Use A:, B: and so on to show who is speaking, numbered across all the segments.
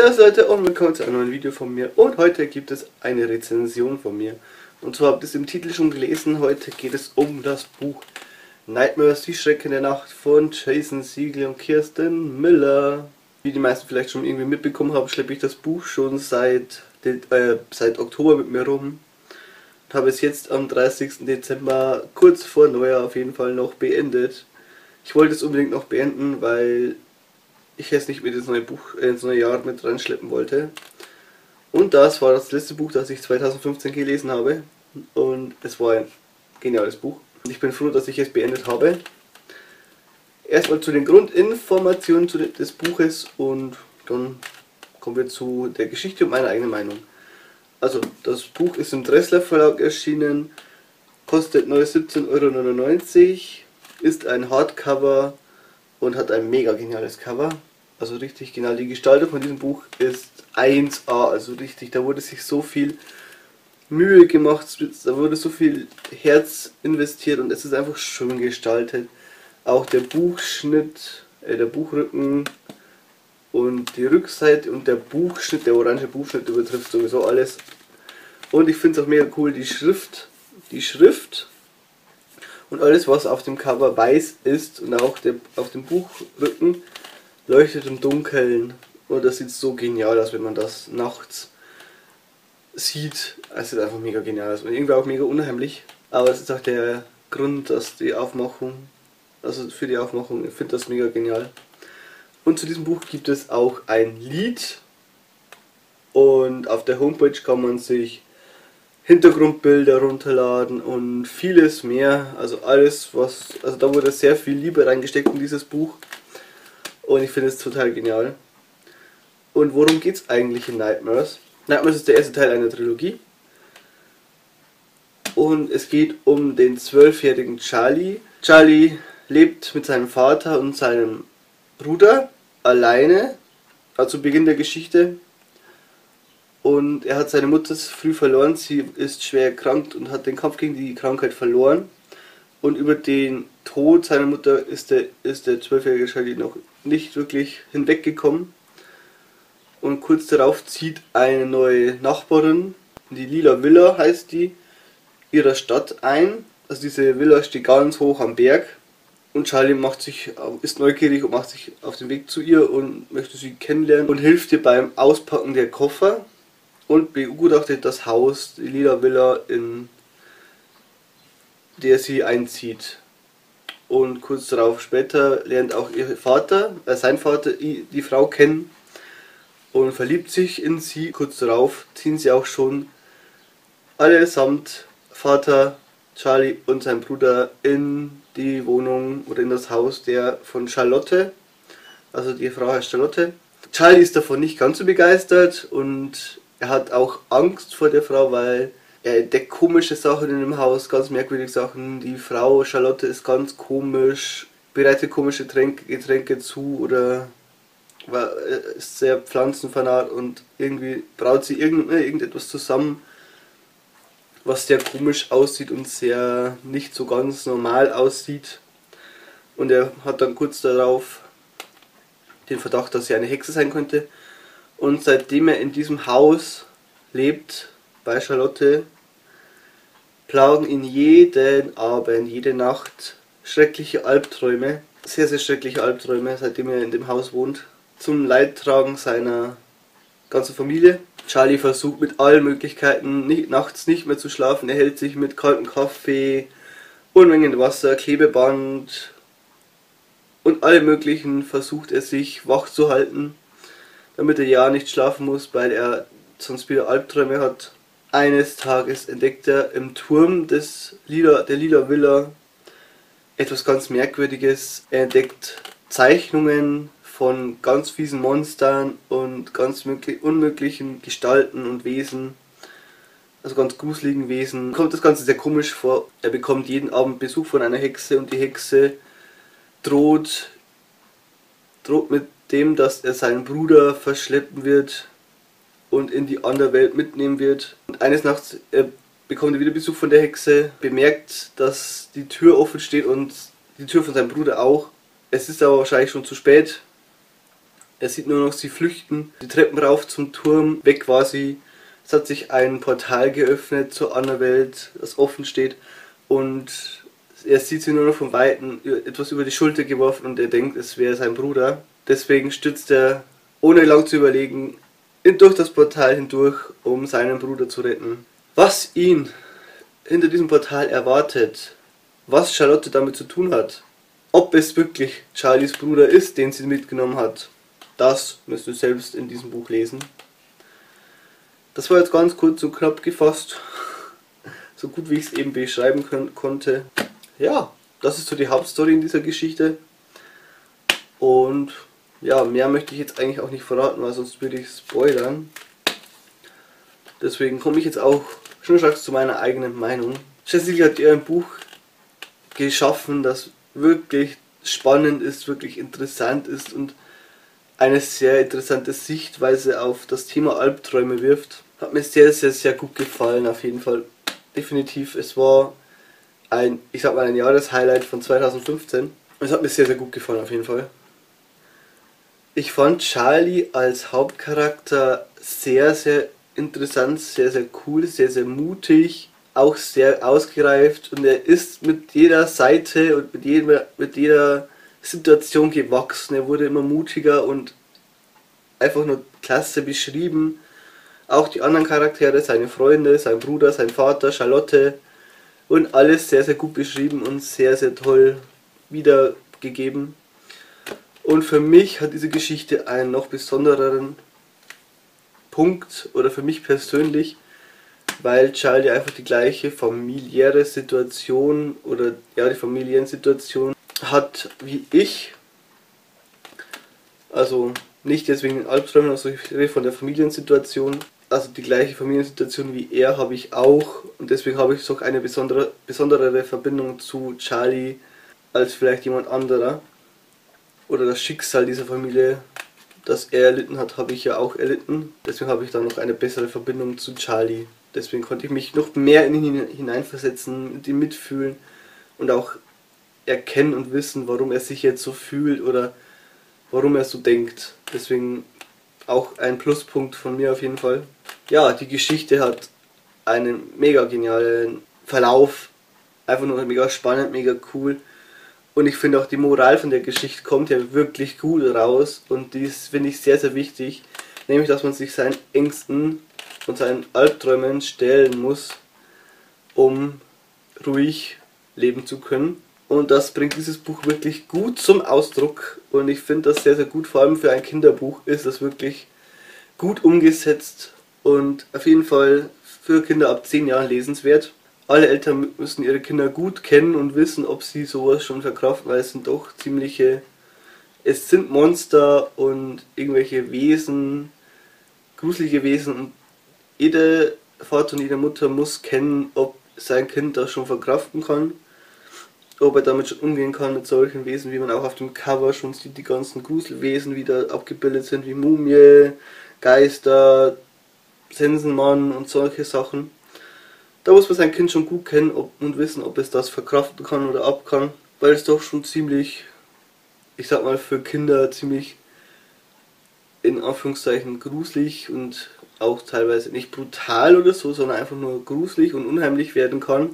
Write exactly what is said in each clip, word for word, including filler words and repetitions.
A: Servus Leute und willkommen zu einem neuen Video von mir, und heute gibt es eine Rezension von mir. Und zwar habt ihr es im Titel schon gelesen, heute geht es um das Buch Nightmares, die Schrecken der Nacht von Jason Segel und Kirsten Miller. Wie die meisten vielleicht schon irgendwie mitbekommen haben, schleppe ich das Buch schon seit, äh, seit Oktober mit mir rum. Und habe es jetzt am dreißigsten Dezember, kurz vor Neujahr auf jeden Fall, noch beendet. Ich wollte es unbedingt noch beenden, weil ich es nicht mit ins neue Buch, äh, ins neue Jahr mit reinschleppen wollte. Und das war das letzte Buch, das ich zweitausendfünfzehn gelesen habe. Und es war ein geniales Buch. Und ich bin froh, dass ich es beendet habe. Erstmal zu den Grundinformationen zu de des Buches und dann kommen wir zu der Geschichte und meiner eigenen Meinung. Also, das Buch ist im Dressler Verlag erschienen, kostet neu siebzehn Euro neunundneunzig, ist ein Hardcover und hat ein mega geniales Cover. Also richtig genial. Die Gestaltung von diesem Buch ist eins A, also richtig, da wurde sich so viel Mühe gemacht, da wurde so viel Herz investiert und es ist einfach schön gestaltet. Auch der Buchschnitt, äh, der Buchrücken und die Rückseite und der Buchschnitt, der orange Buchschnitt übertrifft sowieso alles. Und ich finde es auch mega cool, die Schrift, die Schrift und alles, was auf dem Cover weiß ist und auch der, auf dem Buchrücken leuchtet im Dunkeln. Und das sieht so genial aus, wenn man das nachts sieht. Es sieht einfach mega genial aus und irgendwie auch mega unheimlich. Aber das ist auch der Grund, dass die Aufmachung, also für die Aufmachung, ich finde das mega genial. Und zu diesem Buch gibt es auch ein Lied. Und auf der Homepage kann man sich Hintergrundbilder runterladen und vieles mehr. Also alles, was, also da wurde sehr viel Liebe reingesteckt in dieses Buch. Und ich finde es total genial. Und worum geht es eigentlich in Nightmares? Nightmares ist der erste Teil einer Trilogie. Und es geht um den zwölfjährigen Charlie. Charlie lebt mit seinem Vater und seinem Bruder alleine, also zu Beginn der Geschichte. Und er hat seine Mutter früh verloren, sie ist schwer erkrankt und hat den Kampf gegen die Krankheit verloren. Und über den Tod seiner Mutter ist der, ist der zwölfjährige Charlie noch nicht wirklich hinweggekommen. Und kurz darauf zieht eine neue Nachbarin, die Lila Villa heißt die, ihrer Stadt ein. Also diese Villa steht ganz hoch am Berg. Und Charlie macht sich, ist neugierig und macht sich auf den Weg zu ihr und möchte sie kennenlernen und hilft ihr beim Auspacken der Koffer und begutachtet das Haus, die Lila Villa, in der sie einzieht. Und kurz darauf später lernt auch ihr Vater, äh sein Vater, die Frau kennen und verliebt sich in sie. Kurz darauf ziehen sie auch schon allesamt, Vater, Charlie und sein Bruder, in die Wohnung oder in das Haus der von Charlotte. Also die Frau heißt Charlotte. Charlie ist davon nicht ganz so begeistert und er hat auch Angst vor der Frau, weil er entdeckt komische Sachen in dem Haus, ganz merkwürdige Sachen. Die Frau Charlotte ist ganz komisch, bereitet komische Tränke, Getränke zu oder ist sehr pflanzenfanat und irgendwie braut sie irgend, irgendetwas zusammen, was sehr komisch aussieht und sehr nicht so ganz normal aussieht. Und er hat dann kurz darauf den Verdacht, dass sie eine Hexe sein könnte. Und seitdem er in diesem Haus lebt, bei Charlotte, plagen ihn jeden Abend, jede Nacht schreckliche Albträume, sehr, sehr schreckliche Albträume, seitdem er in dem Haus wohnt, zum Leidtragen seiner ganzen Familie. Charlie versucht mit allen Möglichkeiten nicht, nachts nicht mehr zu schlafen, er hält sich mit kaltem Kaffee, Unmengen Wasser, Klebeband und alle möglichen versucht er sich wach zu halten, damit er ja nicht schlafen muss, weil er sonst wieder Albträume hat. Eines Tages entdeckt er im Turm des Lila, der Lila Villa etwas ganz Merkwürdiges. Er entdeckt Zeichnungen von ganz fiesen Monstern und ganz unmöglichen Gestalten und Wesen, also ganz gruseligen Wesen. Kommt das Ganze sehr komisch vor. Er bekommt jeden Abend Besuch von einer Hexe und die Hexe droht, droht mit dem, dass er seinen Bruder verschleppen wird und in die andere Welt mitnehmen wird. Und eines Nachts er bekommt er wieder Besuch von der Hexe, bemerkt, dass die Tür offen steht und die Tür von seinem Bruder auch. Es ist aber wahrscheinlich schon zu spät. Er sieht nur noch sie flüchten, die Treppen rauf zum Turm, weg war sie. Es hat sich ein Portal geöffnet zur anderen Welt, das offen steht, und er sieht sie nur noch von Weitem etwas über die Schulter geworfen und er denkt, es wäre sein Bruder. Deswegen stürzt er, ohne lang zu überlegen, durch das Portal hindurch, um seinen Bruder zu retten. Was ihn hinter diesem Portal erwartet, was Charlotte damit zu tun hat, ob es wirklich Charlies Bruder ist, den sie mitgenommen hat, das müsst ihr selbst in diesem Buch lesen. Das war jetzt ganz kurz und knapp gefasst, so gut wie ich es eben beschreiben konnte. Ja, das ist so die Hauptstory in dieser Geschichte. Und ja, mehr möchte ich jetzt eigentlich auch nicht verraten, weil sonst würde ich spoilern. Deswegen komme ich jetzt auch schnurstracks zu meiner eigenen Meinung. Cecily hat ihr ein Buch geschaffen, das wirklich spannend ist, wirklich interessant ist und eine sehr interessante Sichtweise auf das Thema Albträume wirft. Hat mir sehr, sehr, sehr gut gefallen, auf jeden Fall. Definitiv, es war ein, ich sag mal, ein Jahreshighlight von zweitausendfünfzehn. Es hat mir sehr, sehr gut gefallen, auf jeden Fall. Ich fand Charlie als Hauptcharakter sehr, sehr interessant, sehr, sehr cool, sehr, sehr mutig, auch sehr ausgereift, und er ist mit jeder Seite und mit, jedem, mit jeder Situation gewachsen. Er wurde immer mutiger und einfach nur klasse beschrieben. Auch die anderen Charaktere, seine Freunde, sein Bruder, sein Vater, Charlotte, und alles sehr, sehr gut beschrieben und sehr, sehr toll wiedergegeben. Und für mich hat diese Geschichte einen noch besondereren Punkt, oder für mich persönlich, weil Charlie einfach die gleiche familiäre Situation oder ja die Familiensituation hat wie ich. Also nicht deswegen den Albträumen, also ich rede von der Familiensituation. Also die gleiche Familiensituation wie er habe ich auch, und deswegen habe ich so eine besondere, besondere Verbindung zu Charlie als vielleicht jemand anderer. Oder das Schicksal dieser Familie, das er erlitten hat, habe ich ja auch erlitten. Deswegen habe ich da noch eine bessere Verbindung zu Charlie. Deswegen konnte ich mich noch mehr in ihn hineinversetzen, mit ihm mitfühlen und auch erkennen und wissen, warum er sich jetzt so fühlt oder warum er so denkt. Deswegen auch ein Pluspunkt von mir auf jeden Fall. Ja, die Geschichte hat einen mega genialen Verlauf. Einfach nur mega spannend, mega cool. Und ich finde auch die Moral von der Geschichte kommt ja wirklich gut raus. Und dies finde ich sehr, sehr wichtig. Nämlich, dass man sich seinen Ängsten und seinen Albträumen stellen muss, um ruhig leben zu können. Und das bringt dieses Buch wirklich gut zum Ausdruck. Und ich finde das sehr, sehr gut. Vor allem für ein Kinderbuch ist das wirklich gut umgesetzt. Und auf jeden Fall für Kinder ab zehn Jahren lesenswert. Alle Eltern müssen ihre Kinder gut kennen und wissen, ob sie sowas schon verkraften, weil es sind doch ziemliche... Es sind Monster und irgendwelche Wesen, gruselige Wesen, und jeder Vater und jede Mutter muss kennen, ob sein Kind das schon verkraften kann, ob er damit schon umgehen kann mit solchen Wesen, wie man auch auf dem Cover schon sieht, die ganzen Gruselwesen, wie da abgebildet sind, wie Mumie, Geister, Sensenmann und solche Sachen. Da muss man sein Kind schon gut kennen ob, und wissen, ob es das verkraften kann oder ab kann, weil es doch schon ziemlich, ich sag mal, für Kinder ziemlich in Anführungszeichen gruselig und auch teilweise nicht brutal oder so, sondern einfach nur gruselig und unheimlich werden kann.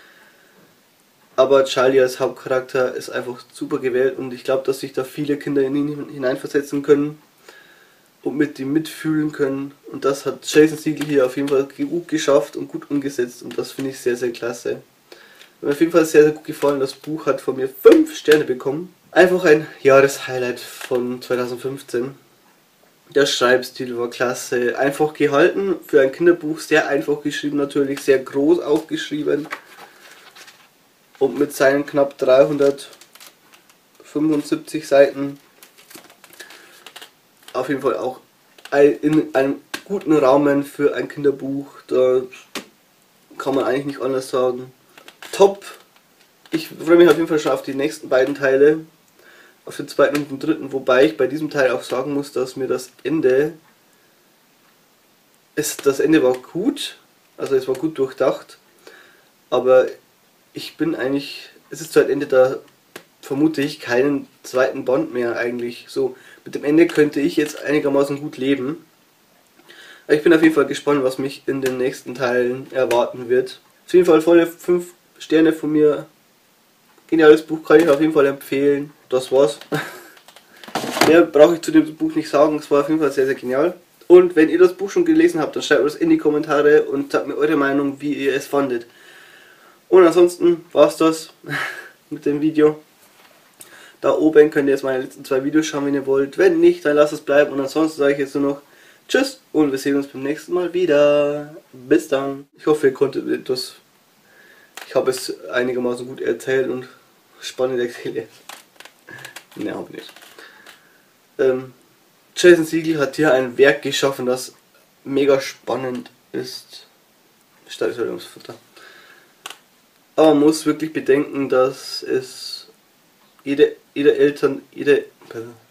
A: Aber Charlie als Hauptcharakter ist einfach super gewählt, und ich glaube, dass sich da viele Kinder in ihn hineinversetzen können und mit ihm mitfühlen können, und das hat Jason Segel hier auf jeden Fall gut geschafft und gut umgesetzt, und das finde ich sehr, sehr klasse. Mir auf jeden Fall sehr, sehr gut gefallen. Das Buch hat von mir fünf Sterne bekommen. Einfach ein Jahreshighlight von zweitausendfünfzehn. Der Schreibstil war klasse, einfach gehalten für ein Kinderbuch, sehr einfach geschrieben natürlich, sehr groß aufgeschrieben, und mit seinen knapp dreihundertfünfundsiebzig Seiten auf jeden Fall auch in einem guten Rahmen für ein Kinderbuch. Da kann man eigentlich nicht anders sagen. Top! Ich freue mich auf jeden Fall schon auf die nächsten beiden Teile, auf den zweiten und den dritten, wobei ich bei diesem Teil auch sagen muss, dass mir das Ende, es, das Ende war gut, also es war gut durchdacht, aber ich bin eigentlich, es ist zu einem Ende da vermute ich keinen zweiten Bond mehr eigentlich. So, mit dem Ende könnte ich jetzt einigermaßen gut leben. Ich bin auf jeden Fall gespannt, was mich in den nächsten Teilen erwarten wird. Auf jeden Fall volle fünf Sterne von mir. Geniales Buch, kann ich auf jeden Fall empfehlen. Das war's. Mehr brauche ich zu dem Buch nicht sagen. Es war auf jeden Fall sehr, sehr genial. Und wenn ihr das Buch schon gelesen habt, dann schreibt mir das in die Kommentare und sagt mir eure Meinung, wie ihr es fandet. Und ansonsten war's das mit dem Video. Da oben könnt ihr jetzt meine letzten zwei Videos schauen, wenn ihr wollt. Wenn nicht, dann lasst es bleiben. Und ansonsten sage ich jetzt nur noch Tschüss und wir sehen uns beim nächsten Mal wieder. Bis dann. Ich hoffe, ihr konntet etwas. Ich habe es einigermaßen gut erzählt und spannend erklärt. Ne, hab nicht. Ähm, Jason Segel hat hier ein Werk geschaffen, das mega spannend ist. Stadionsfutter. Aber man muss wirklich bedenken, dass es jede, jede Eltern, jede